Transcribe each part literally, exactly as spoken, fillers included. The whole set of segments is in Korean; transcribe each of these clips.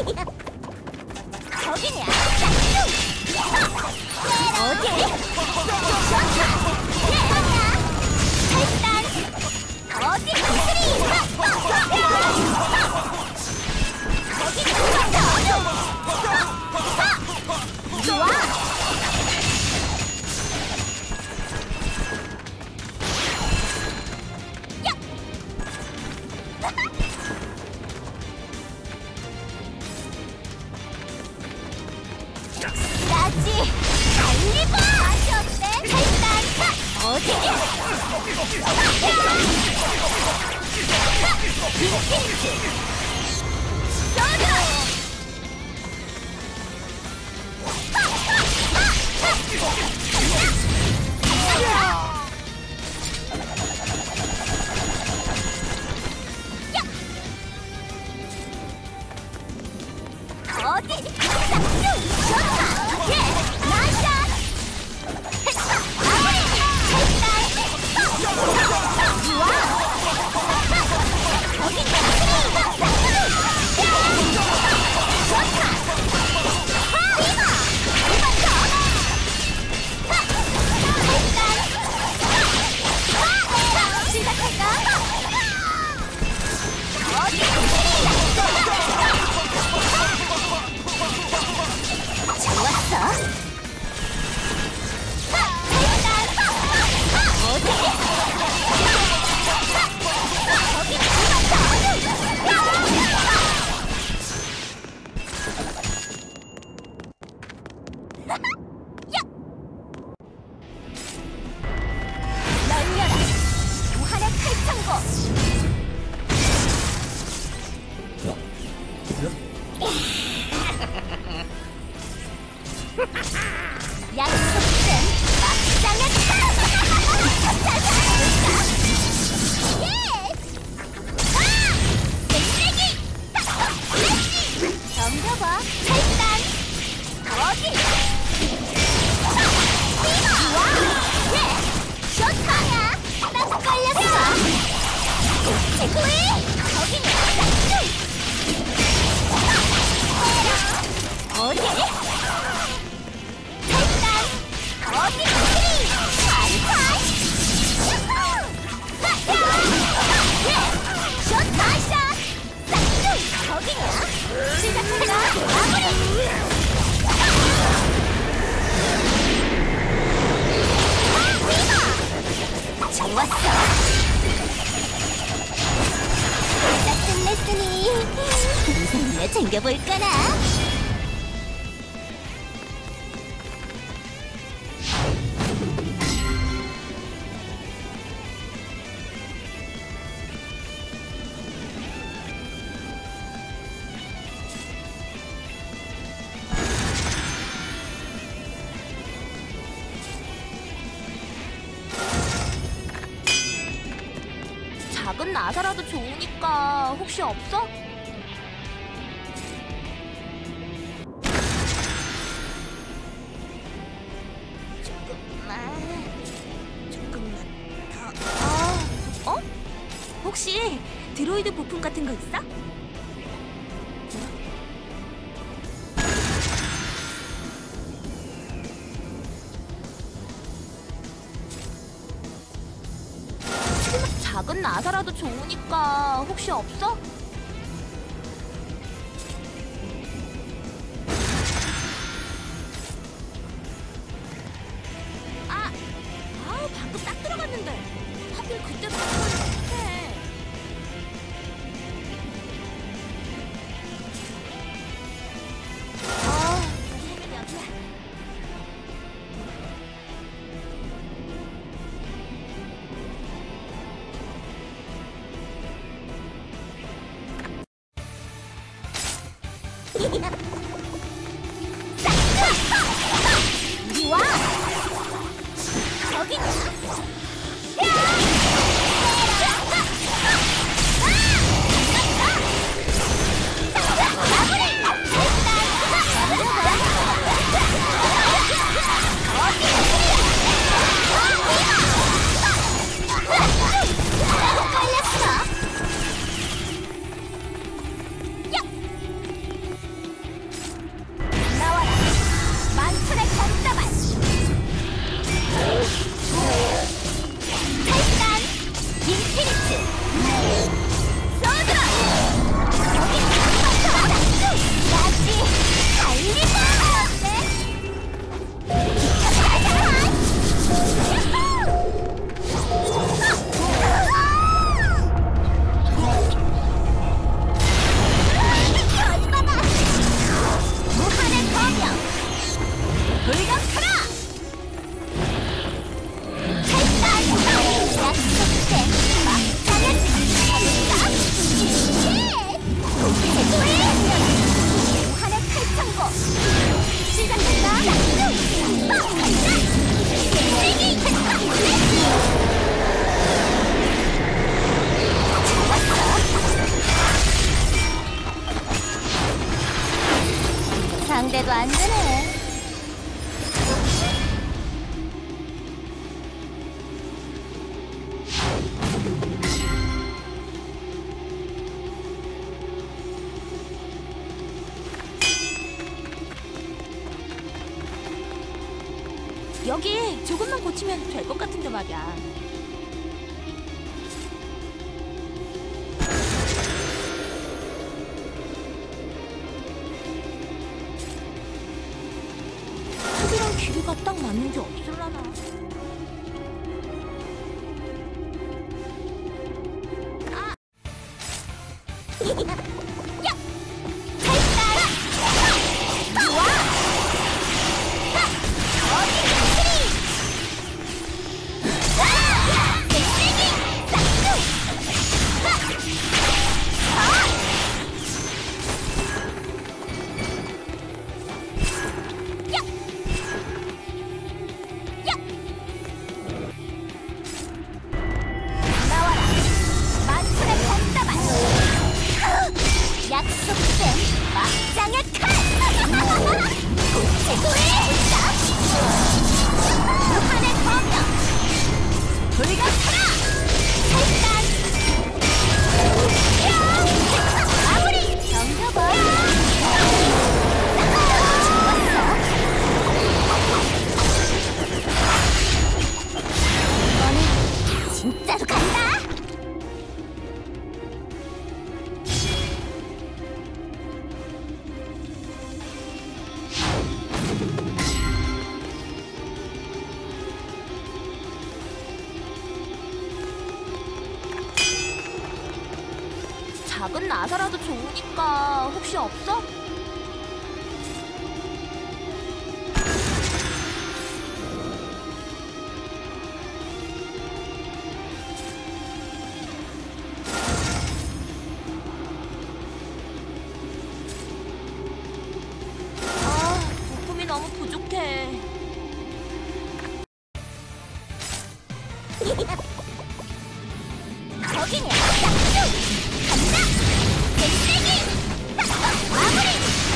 거기냐? 어디? 일단 어디? 거기 좋아. 나지 달리고 맛이 어때? 일단 어디? 빈티지 쏘자. 어디? 좋다. 예, 나이스. 좋아. 거기 좋다. 시작할까? 어디? 좋았어. 널려라. 무한의 칼창고. 약속된 막장의 덤벼봐. 일단 어디? 좋아. 예, 좋다야. 딱 걸렸어. 제구이 거기는 어디? 일단 어디? 한판. 예, 좋다 샷. 싹둑 거기냐? 시작하자. 마무리. 좋았어. 다 끝냈으니 동생이나 챙겨볼까나? 작은 나사라도 좋으니까 혹시 없어? 조금만, 조금만 더. 어? 어? 혹시 드로이드 부품 같은 거 있어? 작은 나사라도 좋으니까 혹시 없어? 아, 아 방금 딱 들어갔는데 하필 그때 들어가면 어떡해. 아, 여기야 여기야. 이리 와! 거기! 저기 조금만 고치면 될 것 같은데 말이야. 턱이랑 길이가 딱 맞는 게 없을라나. 아! 야! 잘 따라! 좋아! 약속된 막장의 칼! 최고의 울다! 무한의 검력! 불가사라! 일단! 마무리! 넘겨봐! 좋았어! 이번엔 진짜로 간다! 작은 나사라도 좋으니까 혹시 없어? 아, 부품이 너무 부족해. 거기냐? 간다! 땡땡이! 마무리!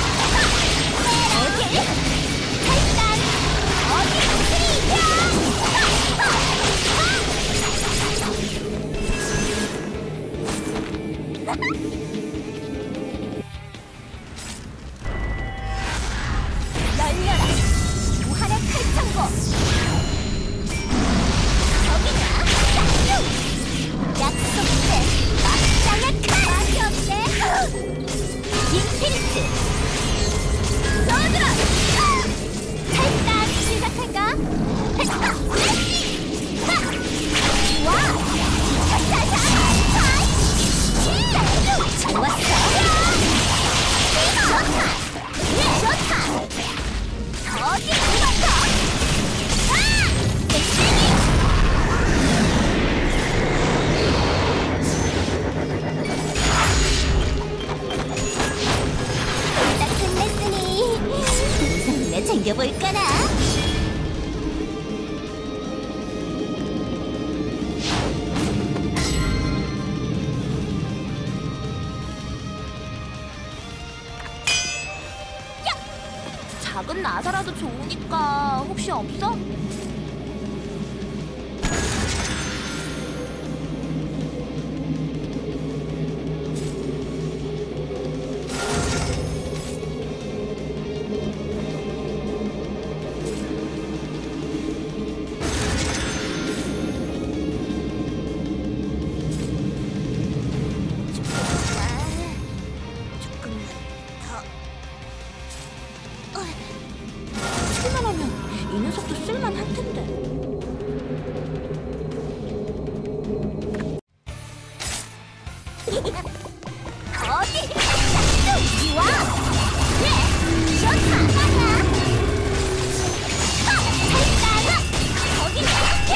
어디? 일단 어디 열려라! 무한의 칼창고! 저기냐? 약속된 막장의 칼! 맛이 없네! 인피니트! 서드라! 일단 시작할까? 와! 자자자! 좋았어! 좋다! 좋다! 어디 들어갔어? 아! 땡땡이! 딱 끝냈으니 동상이나 챙겨볼까나? 작은 나사라도 좋으니까 혹시 없어? 쓸만 하면 이 녀석도 쓸만 할 텐데. 어디? 짝퉁! 와! 네! 좋다! 하나! 잘따라! 거기 야!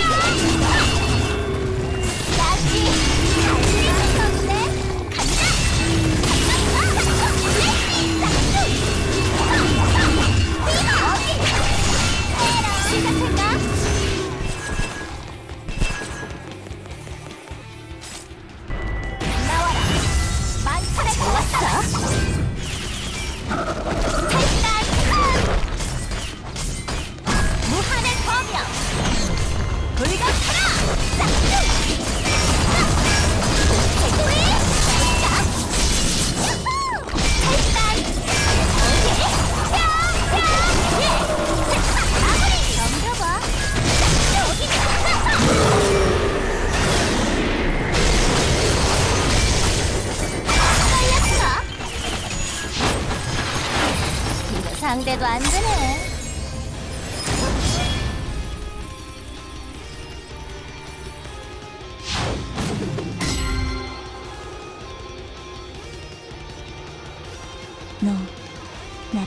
야지! 달리는데? 간다! 간다! 레이지! 짝퉁! 시작할까? 나와라!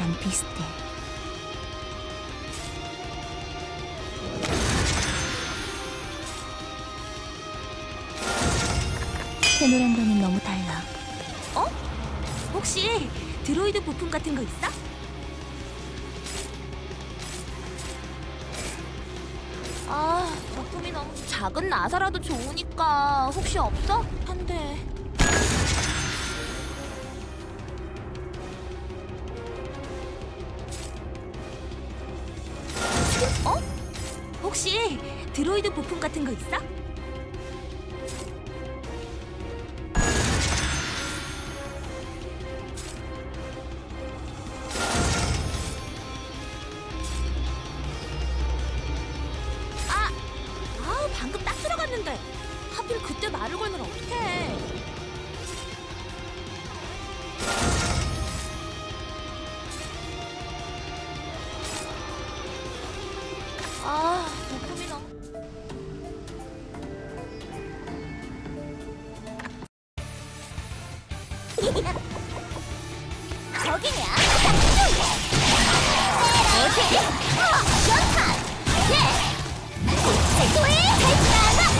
안 비슷해. 테노랑과는 너무 달라. 어? 혹시 드로이드 부품 같은 거 있어? 아, 부품이 너무 작은 나사라도 좋으니까 혹시 없어? 한데. 어? 혹시 드로이드 부품 같은 거 있어? 아, 아, 방금 딱 들어갔는데 하필 그때 말을 걸면 어떡해? 아, 부품이 너무... 저기냐? 어디? 어, 좋다! 예! 최고의 발사가!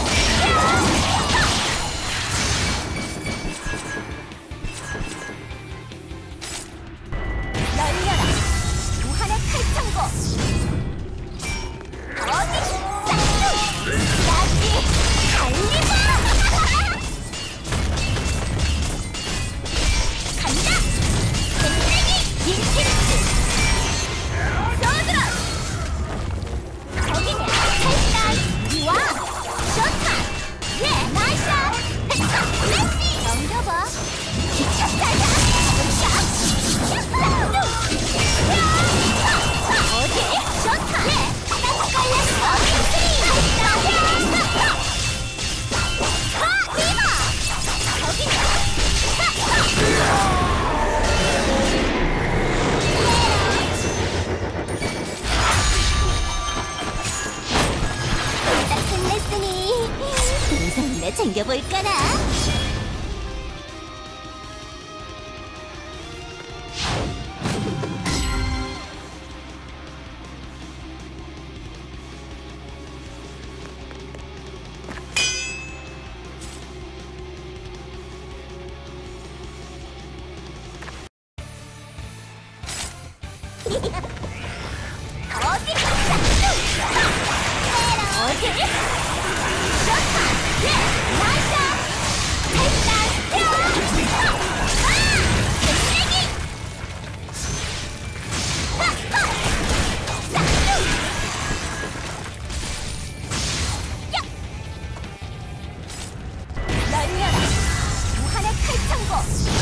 열려라! 무한의 칼창고! 어디? 쌍둥이! 나지! 달리자! 간다! 뱀들기! 인피니트! 쏘드라! 저기냐? 탈단! 이와! 좋다! 예! 나이샤! 패스! 레시! 넘겨봐! 기차타자! 샷! 쌍둥! 어디? 좋다! 예! 딱 걸렸어! 쓰리! 탈단! 하! 디바! 저기냐? 딱 끝냈으니 우선이나 챙겨볼까나? 어디? 어디? 좋다! 예! 나이스! 탈단! 야! 아! 뱀들기! 하! 하! 쌍둥! 야! 열려라! 무한의 칼창고!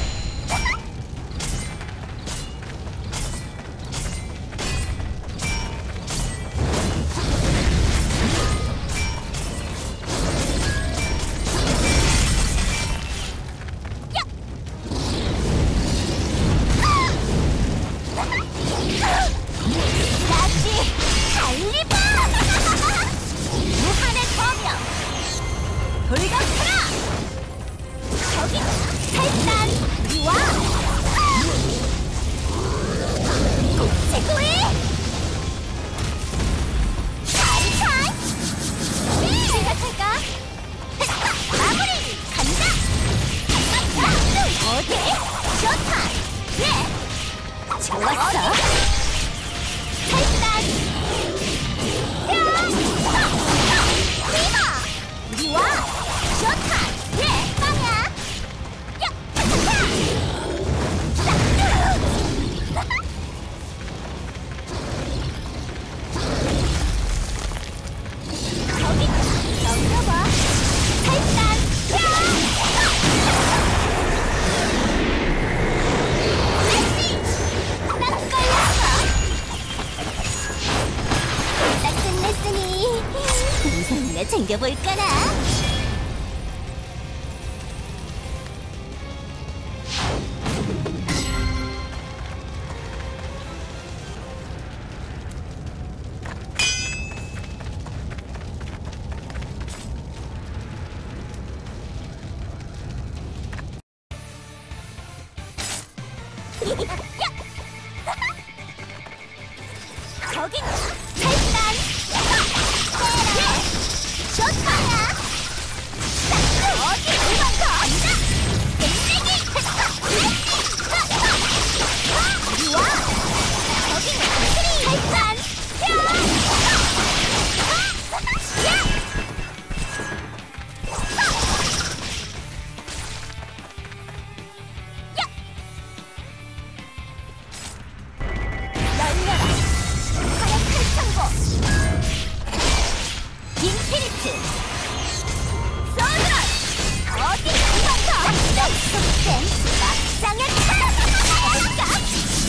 나지! 달리봐! 무한의 검역! 돌격하라! 저기! 탈단! 이와! 최고의! 탈탄! 생각할까? 마무리! 간다! 어디? 좋다! 예! 좋았어! 탈단! 디바! 우리와! 좋다! 예! 빵야! 야! 타타타! 저기! 넘겨봐! 탈단! 레시! 딱 걸렸어! 딱 끝냈으니 우선이나 챙겨볼까나? 야! 여긴 탈단. 때려. 좋다야. 어디 이만 더 앉아. 땡땡이. 이리 와. 여긴 트리. 탈단. 인피니트 소드라 어디 이만 더 속된 막장의 탈까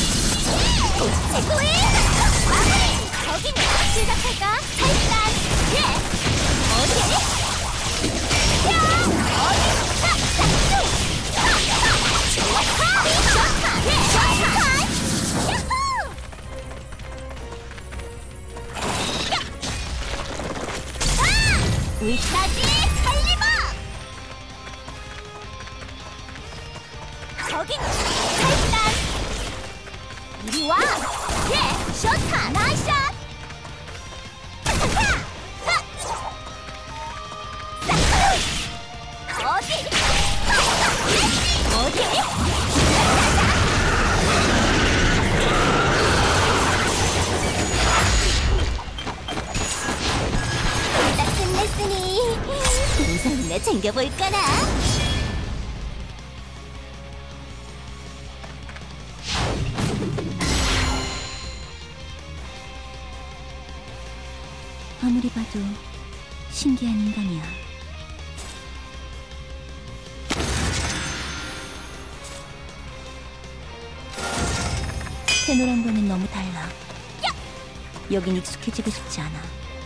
최고의 마무리 거긴 시작할까 탈단 예 어디 야 어디 싹싹 좋아 좋다 예 좋다 위까지 달리마! 거긴 탈단! 이리 와! 예! 쇼타! 나이샷! 타타타! 어디? 어디? 끝냈으니 우선 챙겨볼까나? 아무리 봐도 신기한 인간이야. 테노랑과는 너무 달라. 여긴 익숙해지고 싶지 않아.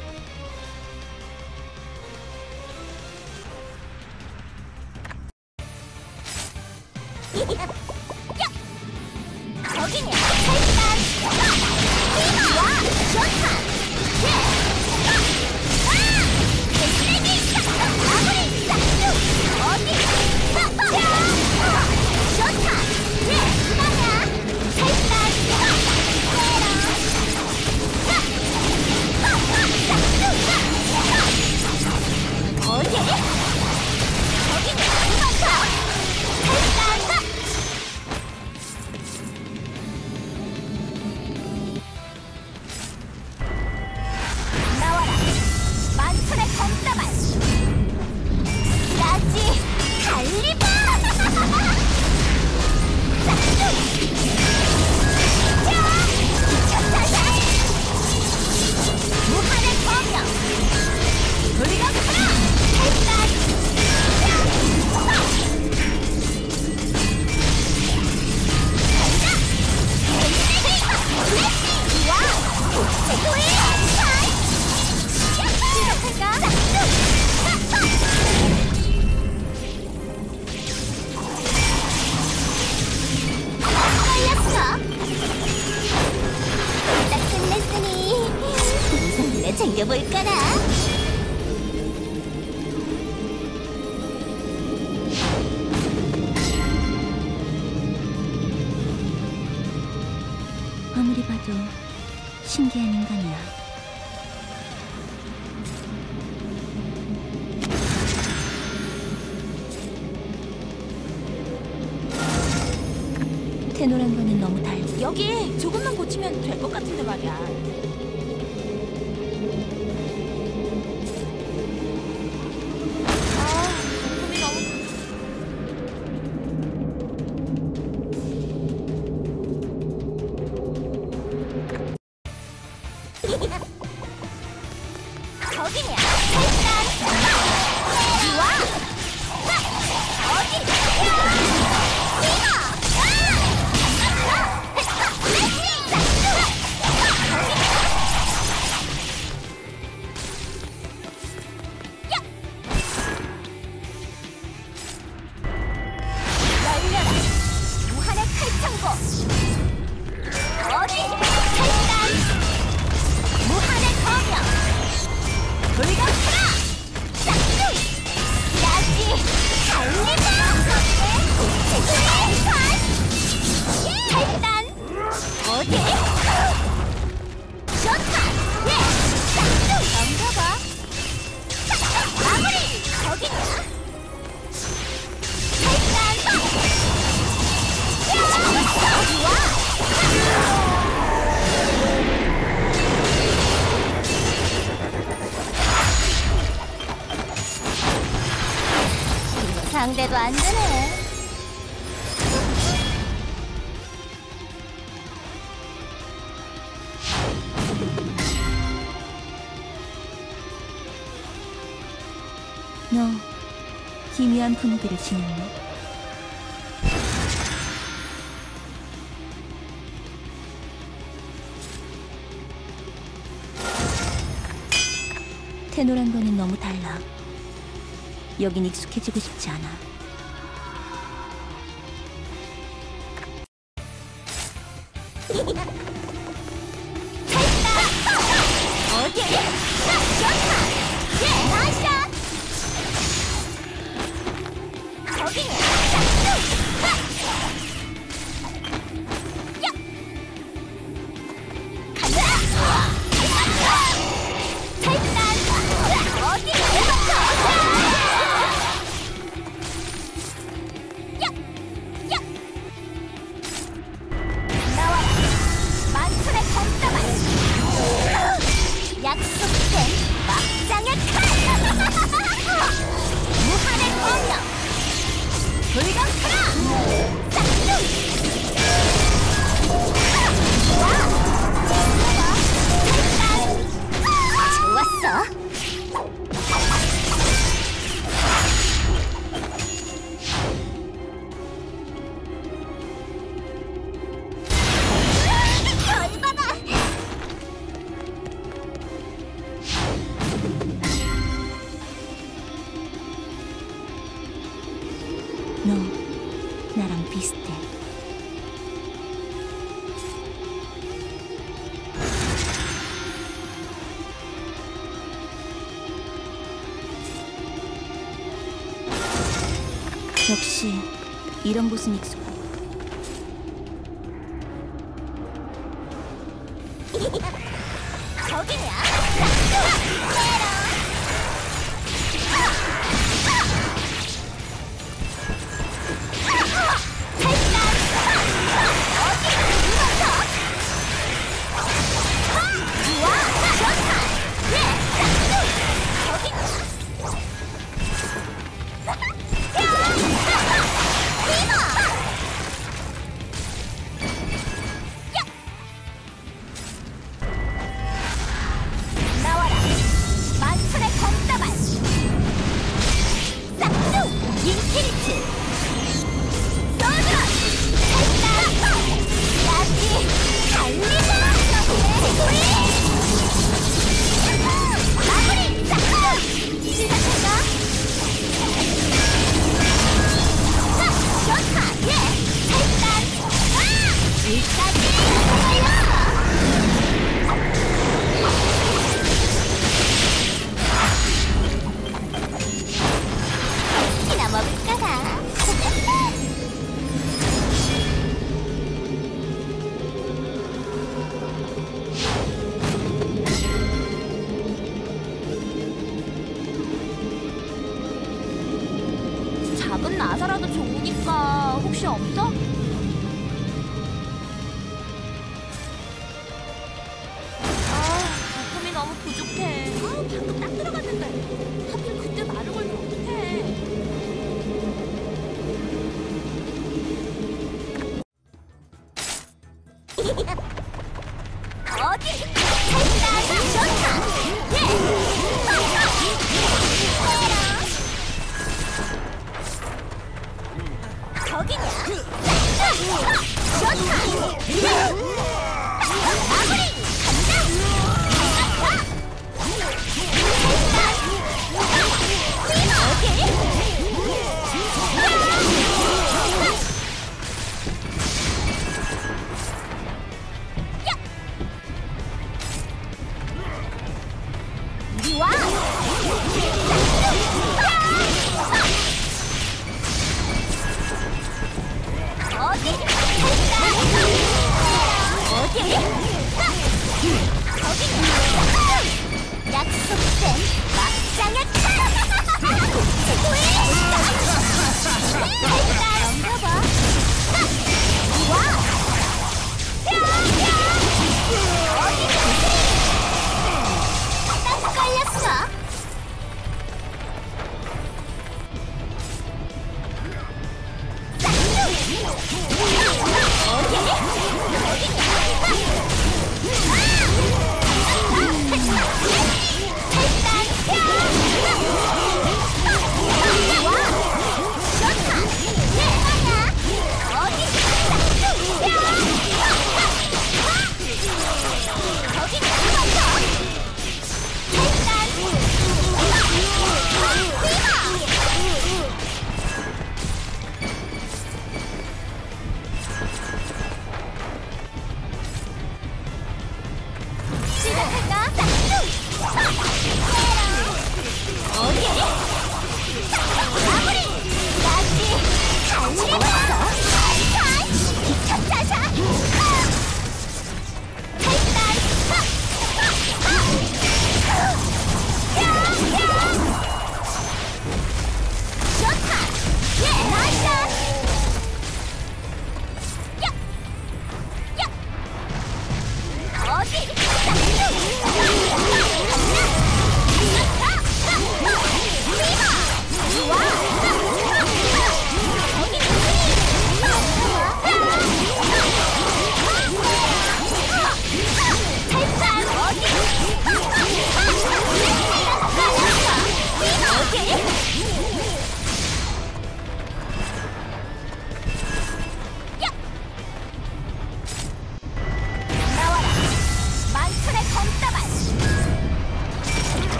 거기냐 탈단 이리 와 좋다 예 땡땡이 마무리 싹둑 어디 좋다 예 이거냐 탈단 때려 싹둑 어디 거기냐 이거다 탈단 검다발 라지 달리바 무한의 검역 물러가라 탈단 와우 최고의 안타이 시작할까? 걸렸어. 딱 끝냈으니 우선 챙겨볼까나? 아무리 봐도 신기한 인간이야. 테노랑과는 너무 달라. 여기 조금만 고치면 될 것 같은데 말이야. 아, 부품이 너무... 거기냐? 탈단! 이리 와! 어디? 이거! 열려라! 무한의 칼창고! 어디? 탈단! 무한의 검역! 불격하라! 상대도 안 되네. 너 기묘한 분위기를 지녔네. 테노랑과는 너무 달라. 여긴 익숙해지고 싶지 않아. 어디? 좋다! 예! 나이샷! 거기는 야! 간다! 잘단! 어디? 야! 야! 나와라! 만천의 검다만! 약속된 막장의 칼! 무한의 공격! 불경하라! 짝꿍! 좋았어! 열받아! 너 나랑 비슷해. 역시 이런 곳은 익숙해. 거기냐? 나와라! 만천의 검다발! 싹둑! 인피니트! 쏘드라! 잘다! 야지! 달리자! 지구리! 마무리! 싹둑! 시작할까? 자! 좋다! 예! 잘단! 아! 일까지! 달려! 치킨이나 먹을까나? 작은 나사라도 좋으니까 혹시 없어? 아, 부품이 너무 부족해. 아, 방금 딱 들어갔는데 하필 그때 말을 걸면 어떡해. 어디? 잘나가 좋다! 예! 거기냐?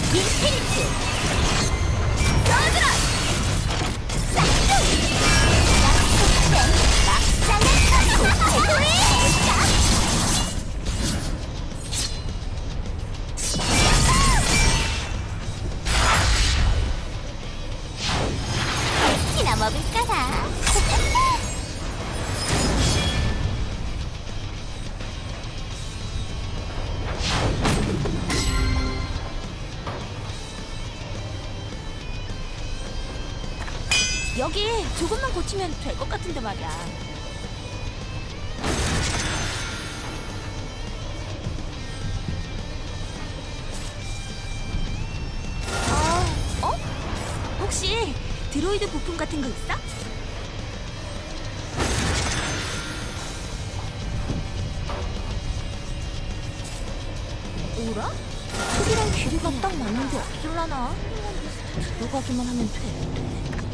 인피니트 서드라 싹둑 약속된 막장의 최고의 이나 먹을까나. 여기 조금만 고치면 될 것 같은데 말이야. 아, 어? 혹시 드로이드 부품 같은 거 있어? 뭐라? 크기랑 길이가 딱 맞는 게 없을라나? 들어가기만 하면 돼.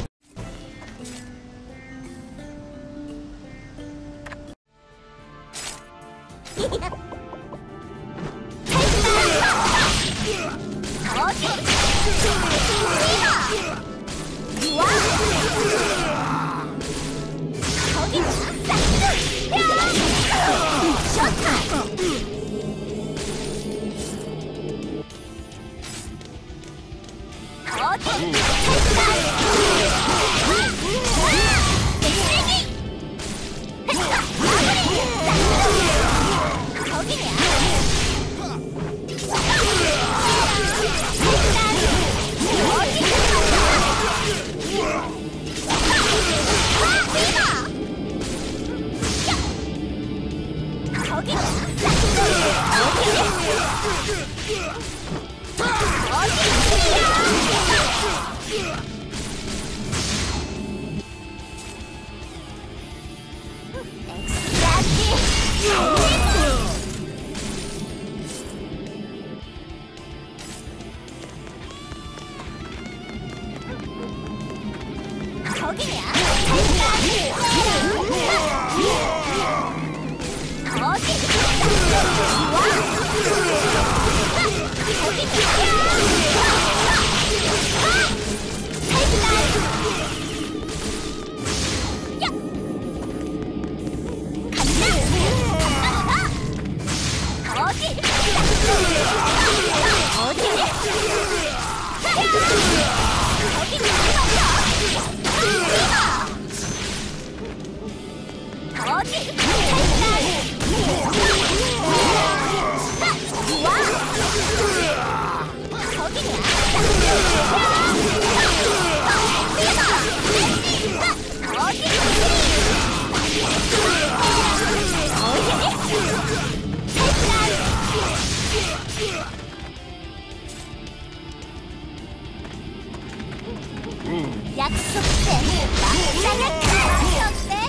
약속된 막장의 칼 어때?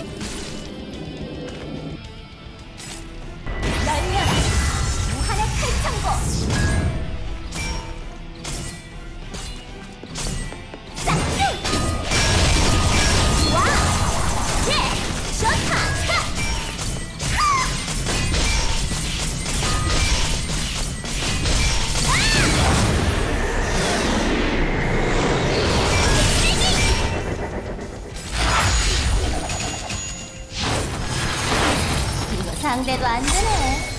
날려라 무한의 칼창고 싹둑 와! 예! 쇼타! 상대도 안 되네.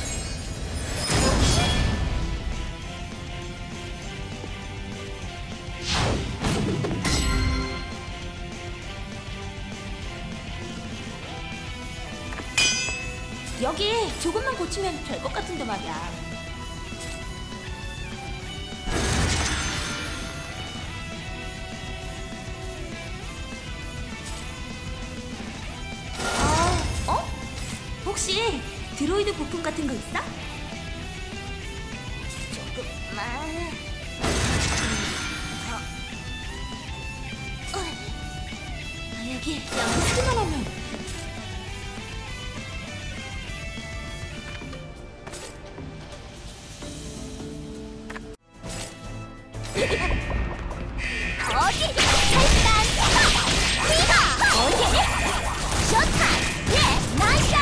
여기 조금만 고치면 될 것 같은데 말이야. 혹시 드로이드 부품 같은 거 있어? 조금만. 어. 어. 여기 양치기만 하면. 어디? 일단 이거 어디? 쇼타! 예, 나이스!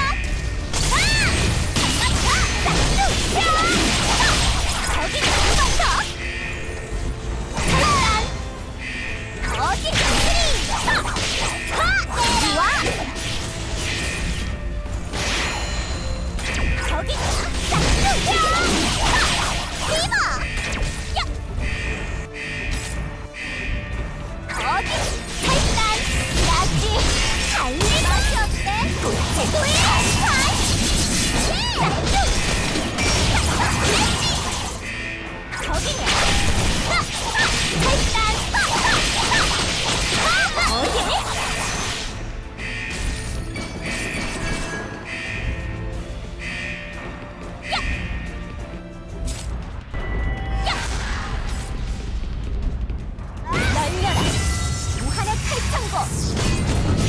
날려라! 무한의 칼창고!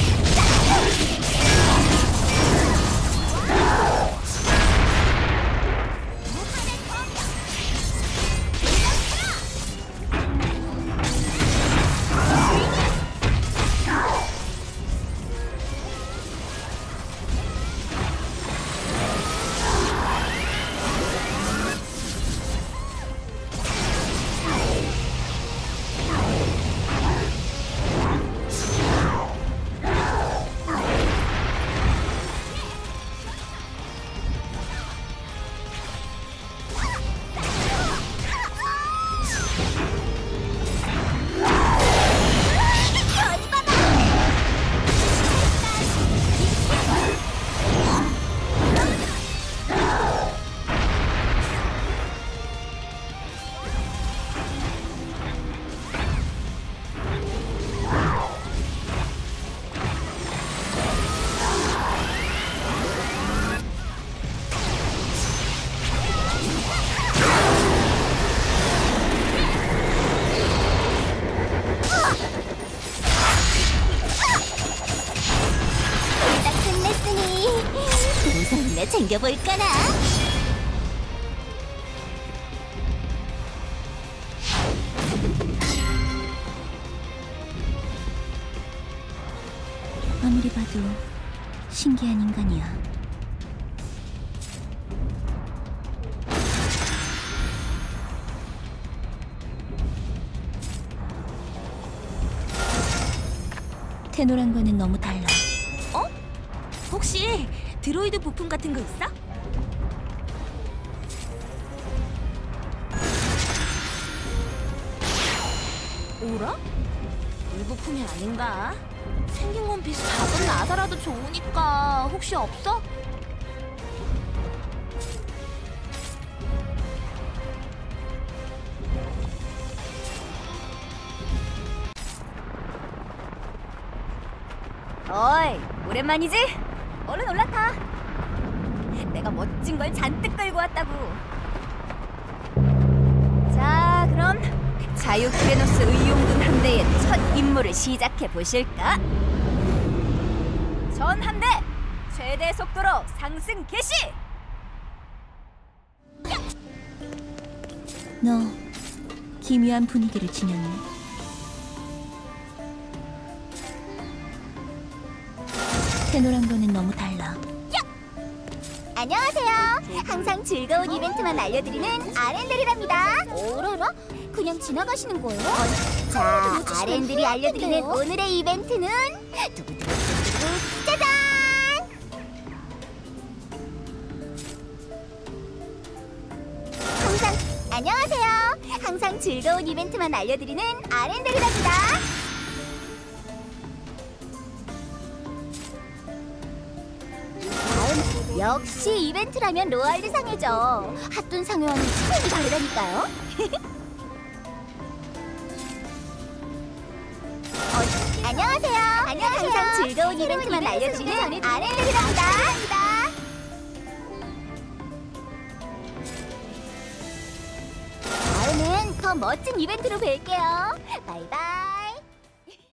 우선 챙겨볼까나? 아무리 봐도 신기한 인간이야. 테노랑과는 너무 달라. 어? 혹시 드로이드 부품 같은 거 있어? 오라? 이 부품이 아닌가? 생긴 건 비슷 작은 나사라도 좋으니까 혹시 없어? 어이, 오랜만이지? 얼른 올라타. 내가 멋진 걸 잔뜩 끌고 왔다고. 자, 그럼 자유 크레노스 의용군 함대의 첫 임무를 시작해 보실까? 전 함대 최대 속도로 상승 개시! 너 기묘한 분위기를 지녔네. 테노랑과는 너무 달라. 안녕하세요. 항상 즐거운 이벤트만 알려드리는 아렌들이랍니다. 어라라? 그냥 지나가시는 거예요? 자, 아렌들이 알려드리는 오늘의 이벤트는 두구두구두구 짜잔! 항상 안녕하세요. 항상 즐거운 이벤트만 알려드리는 아렌들이랍니다. 다음, 역시 이벤트라면 로알드 상회죠. 핫돈 상회와는 차원이 다르다니까요. 어, 안녕하세요. 안녕하세요. 항상 즐거운 이벤트만 알려드리는 아렌들이랍니다. 다음엔 더 멋진 이벤트로 뵐게요. 바이바이.